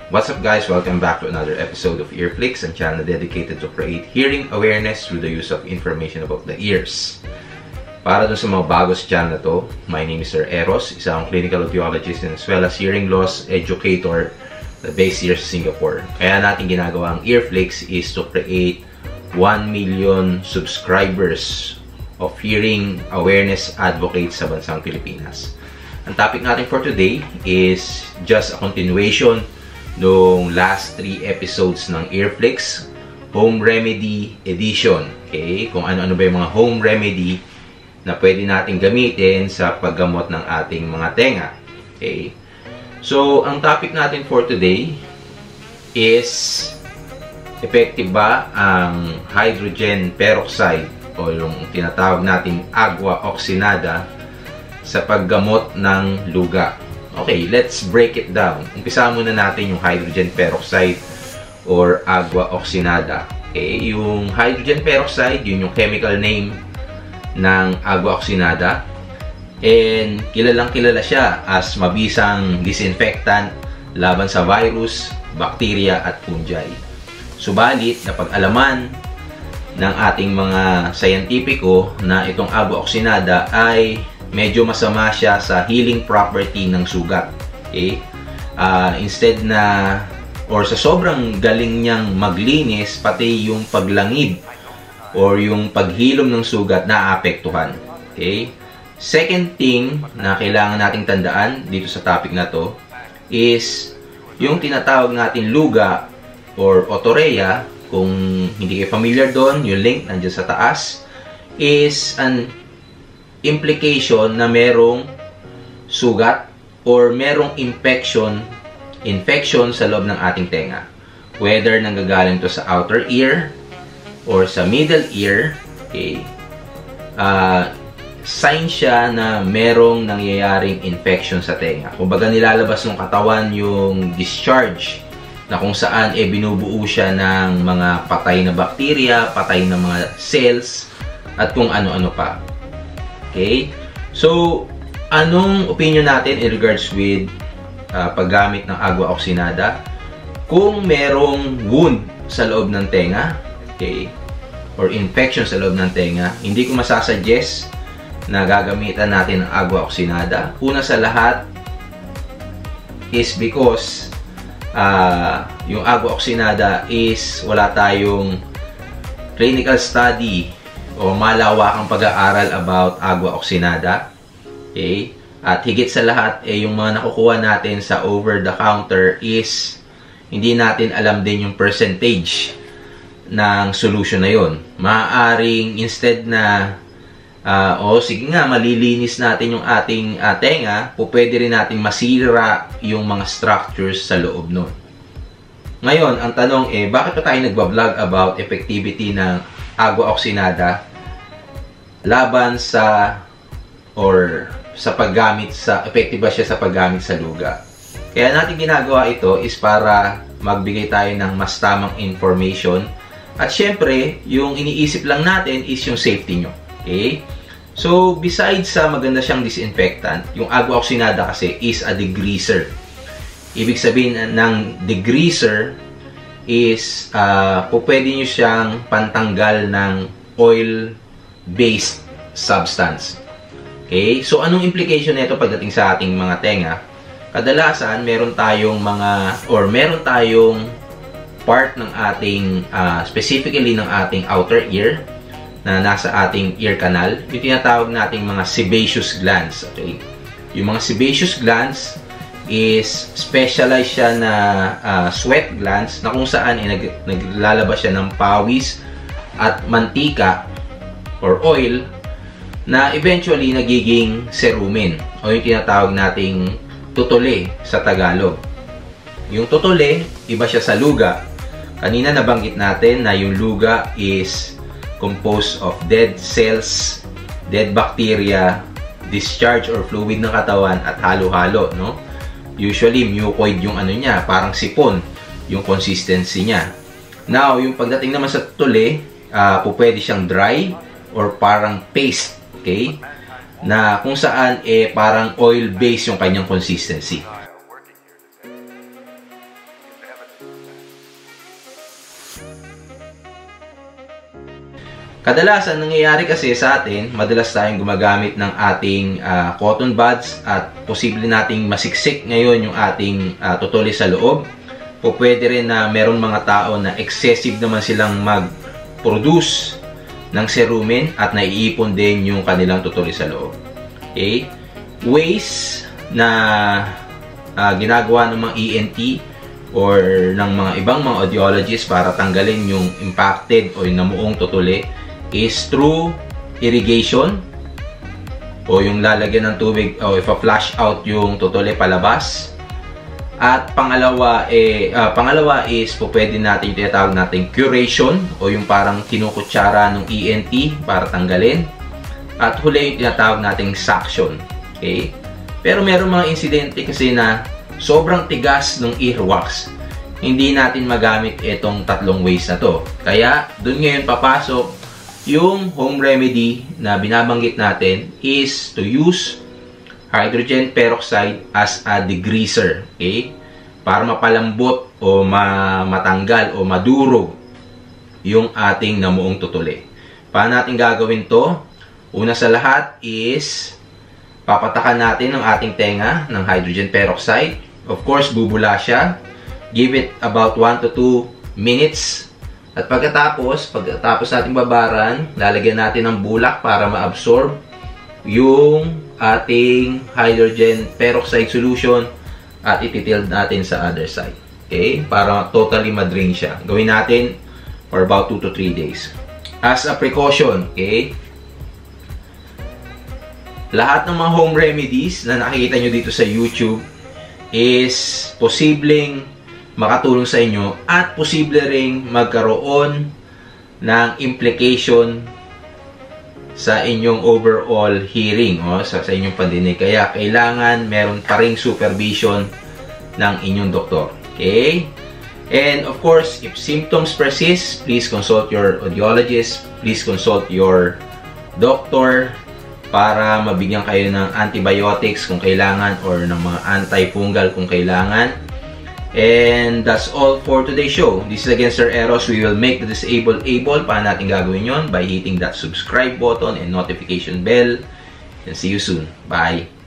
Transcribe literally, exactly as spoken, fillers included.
What's up guys? Welcome back to another episode of Earflix, a channel dedicated to create hearing awareness through the use of information about the ears. Para dun sa mga bago sa channel na to, my name is Sir Eros, isa akong clinical audiologist and as well as hearing loss educator na based here sa Singapore. Kaya natin ginagawa ang Earflix is to create one million subscribers of hearing awareness advocates sa bansang Pilipinas. Ang topic natin for today is just a continuation noong last three episodes ng Earflix Home Remedy Edition. Okay? Kung ano-ano ba yung mga home remedy na pwede natin gamitin sa paggamot ng ating mga tenga. Okay? So, ang topic natin for today is effective ba ang hydrogen peroxide o yung tinatawag nating agua oxinada sa paggamot ng luga. Okay, let's break it down. Umpisa muna natin yung hydrogen peroxide or agua oxinada. Okay, yung hydrogen peroxide, yun yung chemical name ng agua oxinada. And kilalang kilala siya as mabisang disinfectant laban sa virus, bacteria at fungi. Subalit, napag-alaman ng ating mga scientifico na itong agua oxinada ay medyo masama siya sa healing property ng sugat. Okay? Uh, instead na, or sa sobrang galing niyang maglinis, pati yung paglangib or yung paghilom ng sugat naapektuhan. Okay? Second thing na kailangan nating tandaan dito sa topic na to is yung tinatawag natin luga or otorrhea. Kung hindi kayo familiar doon, yung link nandiyan sa taas, is an implication na merong sugat or merong infection infection sa loob ng ating tenga. Whether nanggagaling to sa outer ear or sa middle ear, okay, uh, sign siya na merong nangyayaring infection sa tenga. Kumbaga nilalabas ng katawan yung discharge na kung saan eh binubuo siya ng mga patay na bakterya, patay na mga cells, at kung ano-ano pa. Okay? So, anong opinion natin in regards with uh, paggamit ng agua oxinada? Kung merong wound sa loob ng tenga, okay, or infection sa loob ng tenga, hindi ko masasuggest na gagamitan natin ng agua oxinada. Una sa lahat is because uh, yung agua oxinada is wala tayong clinical study o malawakang pag-aaral about agua oxinada. Okay? At higit sa lahat, eh, yung mga nakukuha natin sa over-the-counter is hindi natin alam din yung percentage ng solution na yon. Maaaring instead na uh, o oh, sige nga, malilinis natin yung ating uh, tenga, o pwede rin natin masira yung mga structures sa loob nun. Ngayon, ang tanong eh, bakit pa tayo nagbablog about effectivity ng agua oxinada laban sa or sa paggamit sa effective ba siya sa paggamit sa luga? Kaya natin ginagawa ito is para magbigay tayo ng mas tamang information at syempre yung iniisip lang natin is yung safety nyo. Okay? So besides sa maganda siyang disinfectant, yung agua oxinada kasi is a degreaser. Ibig sabihin ng degreaser is uh, po pwede nyo siyang pantanggal ng oil-based substance. Okay? So, anong implication nito pagdating sa ating mga tenga? Kadalasan, meron tayong mga, or meron tayong part ng ating, uh, specifically ng ating outer ear, na nasa ating ear canal, yung tinatawag nating mga sebaceous glands. Okay? Yung mga sebaceous glands is specialized siya na uh, sweat glands na kung saan eh, nag, naglalabas siya ng pawis at mantika or oil na eventually nagiging cerumen o yung tinatawag nating tutuli sa Tagalog. Yung tutuli, iba siya sa luga. Kanina nabanggit natin na yung luga is composed of dead cells, dead bacteria, discharge or fluid ng katawan at halo-halo, no? Usually, mucoid yung ano niya, parang sipon yung consistency niya. Now, yung pagdating naman sa tutuli, uh, po pwede siyang dry or parang paste, okay? Na kung saan eh parang oil-based yung kanyang consistency. Kadalasan, nangyayari kasi sa atin, madalas tayong gumagamit ng ating uh, cotton buds at posible nating masiksik ngayon yung ating uh, tutulis sa loob. O pwede rin na meron mga tao na excessive naman silang mag-produce ng cerumen at naiipon din yung kanilang tutulis sa loob. Okay? Ways na uh, ginagawa ng mga E N T or ng mga ibang mga audiologists para tanggalin yung impacted o yung namuong tutuli is through irrigation o yung lalagyan ng tubig o ipa-flush out yung tutuli palabas. At pangalawa, eh, uh, pangalawa is po pwede natin yung tinatawag natin curation o yung parang kinukutsara ng E N T para tanggalin. At huli yung tinatawag nating suction. Okay? Pero meron mga insidente kasi na sobrang tigas ng earwax. Hindi natin magamit itong tatlong ways na to. Kaya dun ngayon papasok yung home remedy na binabanggit natin is to use hydrogen peroxide as a degreaser, okay? Para mapalambot o ma matanggal o madurog yung ating namuong tutuli. Paano natin gagawin to? Una sa lahat is papatakan natin ang ating tenga ng hydrogen peroxide. Of course, bubula siya. Give it about one to two minutes. At pagkatapos, pagkatapos natin babaran, lalagyan natin ng bulak para ma-absorb yung ating hydrogen peroxide solution at ititild natin sa other side. Okay? Para totally ma-drain siya. Gawin natin for about two to three days. As a precaution, okay? Lahat ng mga home remedies na nakikita nyo dito sa YouTube is posibleng makatulong sa inyo at posible ring magkaroon ng implication sa inyong overall hearing o sa, sa inyong pandinig. Kaya kailangan meron pa ring supervision ng inyong doktor. Okay? And of course, if symptoms persist, please consult your audiologist. Please consult your doctor para mabigyan kayo ng antibiotics kung kailangan or ng mga antifungal kung kailangan. And that's all for today's show. This is again Sir Eros. We will make the disabled able. Paano natin gagawin yon? By hitting that subscribe button and notification bell. And see you soon. Bye!